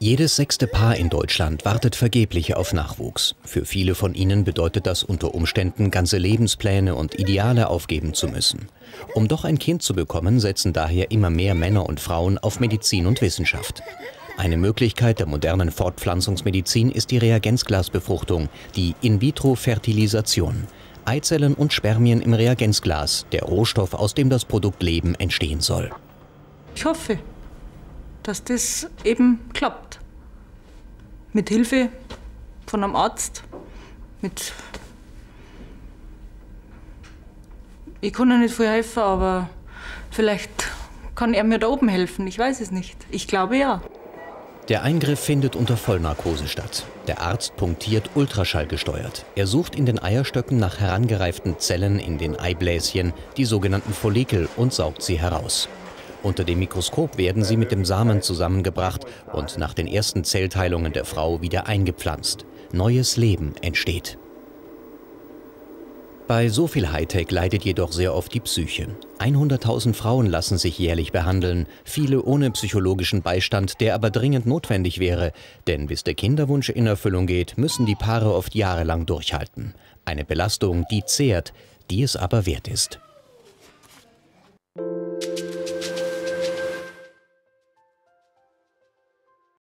Jedes sechste Paar in Deutschland wartet vergeblich auf Nachwuchs. Für viele von ihnen bedeutet das unter Umständen, ganze Lebenspläne und Ideale aufgeben zu müssen. Um doch ein Kind zu bekommen, setzen daher immer mehr Männer und Frauen auf Medizin und Wissenschaft. Eine Möglichkeit der modernen Fortpflanzungsmedizin ist die Reagenzglasbefruchtung, die In-vitro-Fertilisation. Eizellen und Spermien im Reagenzglas, der Rohstoff, aus dem das Produkt Leben entstehen soll. Ich hoffe, dass das eben klappt. Mit Hilfe von einem Arzt, ich kann ja nicht viel helfen, aber vielleicht kann er mir da oben helfen, ich weiß es nicht. Ich glaube ja. Der Eingriff findet unter Vollnarkose statt. Der Arzt punktiert ultraschallgesteuert. Er sucht in den Eierstöcken nach herangereiften Zellen in den Eibläschen, die sogenannten Follikel, und saugt sie heraus. Unter dem Mikroskop werden sie mit dem Samen zusammengebracht und nach den ersten Zellteilungen der Frau wieder eingepflanzt. Neues Leben entsteht. Bei so viel Hightech leidet jedoch sehr oft die Psyche. 100.000 Frauen lassen sich jährlich behandeln, viele ohne psychologischen Beistand, der aber dringend notwendig wäre. Denn bis der Kinderwunsch in Erfüllung geht, müssen die Paare oft jahrelang durchhalten. Eine Belastung, die zehrt, die es aber wert ist.